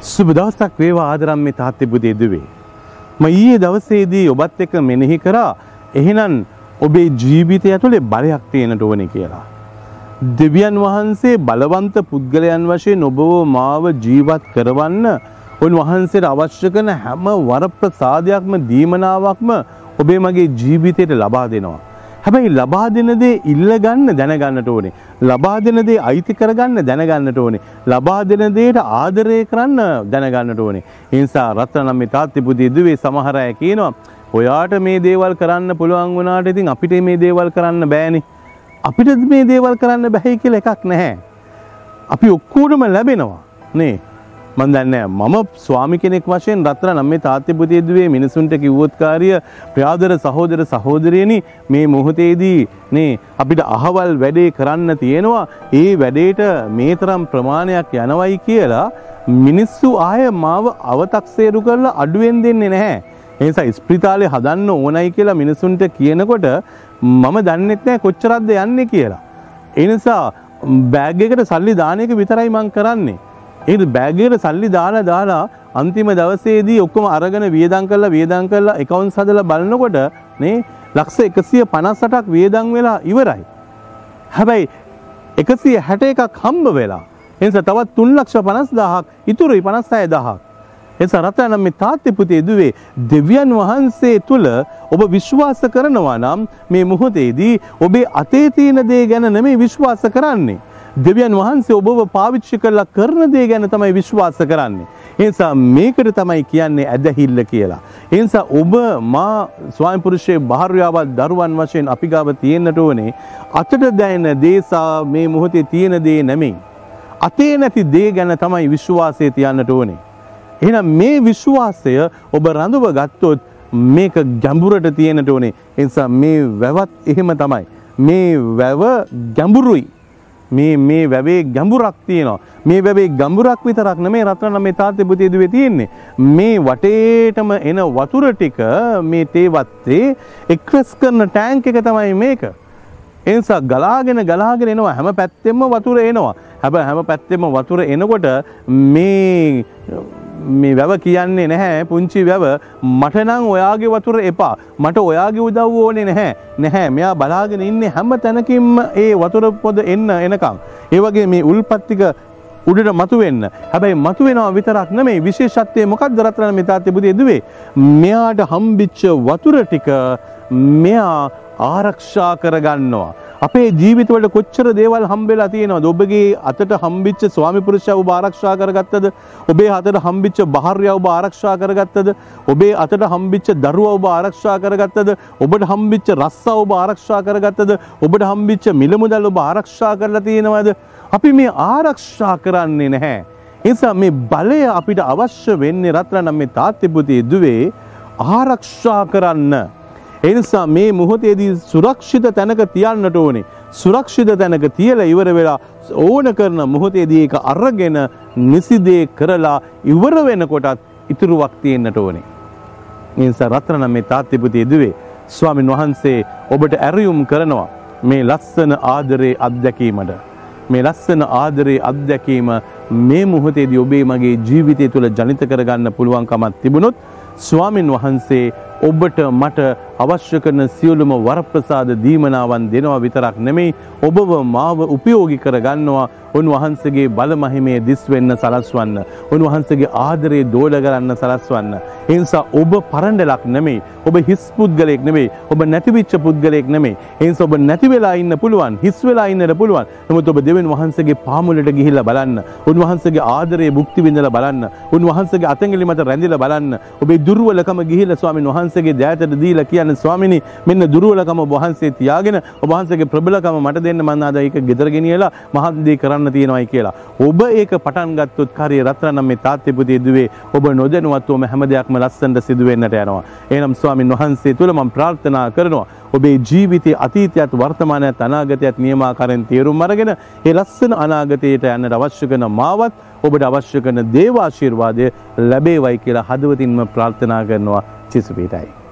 සුබ දවසක් වේවා ආදරම්මේ තාත්තේ පුතේ දුවේ. මම ඊයේ දවසේදී ඔබත් එක්ක මෙනෙහි කරා එහෙනම් ඔබේ ජීවිතය ඇතුලේ බලයක් තියෙනට ඕනේ කියලා. දෙවියන් වහන්සේ බලවන්ත පුද්ගලයන් වශයෙන් ඔබව මාව ජීවත් කරවන්න උන්වහන්සේට අවශ්‍ය කරන හැම වරප්‍රසාදයක්ම දීමනාවක්ම ඔබේ මගේ ජීවිතයට ලබා දෙනවා. හැබැයි ලබා දෙන දේ ඉල්ල ගන්න දැනගන්නට ඕනේ. ලබා දෙන දේ අයිති කරගන්න දැනගන්නට ඕනේ. ලබා දෙන දේට ආදරය කරන්න දැනගන්නට ඕනේ. ඒ නිසා රත්නම් මේ තාත්ති පුතේ දුවේ සමහර අය කියනවා ඔයාට මේ දේවල් කරන්න පුළුවන් වුණාට ඉතින් අපිට මේ දේවල් කරන්න බෑනේ. අපිට මේ දේවල් කරන්න බැහැ කියලා එකක් නැහැ. අපි ඔක්කොටම ලැබෙනවා නේ. මම දන්නේ මම ස්වාමි කෙනෙක් වශයෙන් රත්නම් මේ තාත්ති පුතේ දුවේ මිනිසුන්ට කිව්වොත් කාර්ය ප්‍රාදර සහෝදර සහෝදරියනි මේ මොහොතේදී නේ අපිට අහවල් වැඩේ කරන්න තියෙනවා. ඒ වැඩේට මේ තරම් ප්‍රමාණයක් යනවයි කියලා මිනිස්සු ආය මාව අව탁සේරු කරලා අඩුවෙන් දෙන්නේ නැහැ. ඒ නිසා ස්පිරිතාලේ හදන්න ඕනයි කියලා මිනිසුන්ට කියනකොට මම දන්නෙත් නැහැ කොච්චරක්ද යන්නේ කියලා. ඒ නිසා බෑග් එකට සල්ලි දාන එක විතරයි මම කරන්නේ. ඒ බෑග් එකට සල්ලි දාලා අන්තිම දවසේදී ඔක්කොම අරගෙන වියදම් කරලා accounts හදලා බලනකොට නේ ලක්ෂ 158ක් වියදම් වෙලා ඉවරයි. හැබැයි 161ක් හම්බ වෙලා. ඒ නිසා තවත් 3,50,000ක් ඉතුරුයි 56,000ක්. එස රත්නම් මේ තාත්ති පුතේ දුවේ දෙවියන් වහන්සේ තුල ඔබ විශ්වාස කරනවා නම් මේ මොහොතේදී ඔබේ අතේ තියෙන දේ ගැන නෙමෙයි විශ්වාස කරන්නේ. දෙවියන් වහන්සේ ඔබව පාවිච්චි කරලා කරන දේ ගැන තමයි විශ්වාස කරන්නේ. ඒ නිසා මේකට තමයි කියන්නේ ඇදහිල්ල කියලා. ඒ නිසා ඔබ මා ස්වාමි පුරුෂයේ භාර්යාව දරුවන් වශයෙන් අපි ගාව තියෙන්නට ඕනේ අතට දැනෙන දේ මේ මොහොතේ තියෙන දේ නෙමෙයි. අතේ නැති දේ ගැන තමයි විශ්වාසය තියන්නට ඕනේ. එහෙනම් මේ විශ්වාසය ඔබ රඳව ගත්තොත් මේක ගැඹුරට තියෙන්නට ඕනේ. ඒ නිසා මේ වැවත් එහෙම තමයි. මේ වැව ගැඹුරුයි. මේ වැවේ ගැඹුරක් තියෙනවා. මේ වැවේ ගැඹුරක් විතරක් නෙමෙයි රත්නම් මේ තාත්තේ පුතේ දුවේ තියෙන්නේ. මේ වටේටම එන වතුර ටික මේ තේ වත්තේ එක්රස් කරන ටැංක් එක තමයි මේක. ඒ නිසා ගලාගෙන එනවා හැම පැත්තෙම වතුර එනවා. හැබැයි හැම පැත්තෙම වතුර එනකොට මේ වැව කියන්නේ නැහැ පුංචි වැව මට නම් ඔයාගේ වතුර එපා. මට ඔයාගේ උදව්ව ඕනේ නැහැ. මෙයා බලාගෙන ඉන්නේ හැම තැනකින්ම ඒ වතුර පොද එනකම්. ඒ වගේ මේ උල්පත් ටික උඩට මතුවෙන්න. හැබැයි මතුවෙනවා විතරක් නෙමෙයි විශේෂත්වය මොකක්ද රත්නම් මේ තාත්තේ පුතේ දුවේ? මෙයාට හම්බිච්ච වතුර ටික මෙයා ආරක්ෂා කරගන්නවා. අපේ ජීවිතවල කොච්චර දේවල් හම්බෙලා තියෙනවද? ඔබගේ අතට හම්බිච්ච ස්වාමි පුරුෂයා ඔබ ආරක්ෂා කරගත්තද? ඔබේ අතට හම්බිච්ච භාර්යාව ඔබ ආරක්ෂා කරගත්තද? ඔබේ අතට හම්බිච්ච දරුවා ඔබ ආරක්ෂා කරගත්තද? ඔබට හම්බිච්ච රස්සා ඔබ ආරක්ෂා කරගත්තද? ඔබට හම්බිච්ච මිල මුදල් ඔබ ආරක්ෂා කරලා තියෙනවද? අපි මේ ආරක්ෂා කරන්නේ නැහැ. ඒ නිසා මේ බලය අපිට අවශ්‍ය වෙන්නේ රත්නම් මේ තාත්තේ පුතේ දුවේ ආරක්ෂා කරන්න. ඒ නිසා මේ මොහොතේදී සුරක්ෂිත තැනක තියන්නට ඕනේ. සුරක්ෂිත තැනක තියලා ඉවර වෙලා ඕන කරන මොහොතේදී ඒක අරගෙන නිසිදේ කරලා ඉවර වෙනකොටත් ඉතුරුවක් තියෙන්නට ඕනේ. ඒ නිසා රත්නම් මේ තාත්තේ පුතේ දුවේ ස්වාමින් වහන්සේ ඔබට ඇරියුම් කරනවා මේ ලස්සන ආදරේ අත්දැකීමට. මේ ලස්සන ආදරේ අත්දැකීම මේ මොහොතේදී ඔබේ මගේ ජීවිතය තුළ ජනිත කරගන්න පුළුවන්කමක් තිබුණොත් ස්වාමින් වහන්සේ ඔබට මට අවශ්‍ය කරන සියලුම වරප්‍රසාද දීමනාවන් දෙනවා විතරක් නෙමෙයි ඔබව මාව උපයෝගී කරගන්නවා. උන්වහන්සේගේ බල මහිමේ දිස් වෙන්න සලස්වන්න. උන්වහන්සේගේ ආදරේ දෝල කරන්න සලස්වන්න. ඒ නිසා ඔබ පරණ්ඩලක් නෙමෙයි. ඔබ හිස් පුද්ගලයෙක් නෙමෙයි. ඔබ නැතිවිච්ච පුද්ගලයෙක් නෙමෙයි. ඒ නිසා ඔබ නැති වෙලා ඉන්න පුළුවන්. හිස් වෙලා ඉන්නට පුළුවන්. නමුත් ඔබ දෙවියන් වහන්සේගේ පාමුලට ගිහිල්ලා බලන්න. උන්වහන්සේගේ ආදරේ භුක්ති විඳලා බලන්න. උන්වහන්සේගේ අතැඟිලි මත රැඳිලා බලන්න. ඔබේ දුර්වලකම ගිහිල්ලා ස්වාමින් වහන්සේගේ දෑතට දීලා කියන්නේ ස්වාමිනී මෙන්න දුර්වලකම ඔබ වහන්සේ තියාගෙන ඔබ වහන්සේගේ ප්‍රබලකම මට දෙන්න මම ආද ඒක ගෙදර ගෙනියලා මහත් දේ කරන්න තියෙනවායි කියලා. ඔබ ඒක පටන් ගත්තොත් කාර්ය රත්නම් මේ තාත්තේ පුතේ දුවේ ඔබ නොදැනුවත්වම හැම දෙයක්ම ලස්සනට සිදු වෙන්නට යනවා. එහෙනම් ස්වාමින් වහන්සේ තුල මම ප්‍රාර්ථනා කරනවා ඔබේ ජීවිතයේ අතීතයත් වර්තමානයත් අනාගතයත් නියමාකාරයෙන් තේරුම් අරගෙන ඒ ලස්සන අනාගතයට යන්නට අවශ්‍ය කරන මාවත් ඔබට අවශ්‍ය කරන දේව ආශිර්වාදය ලැබේවයි කියලා හදවතින්ම ප්‍රාර්ථනා කරනවා. චිසුපීටයි.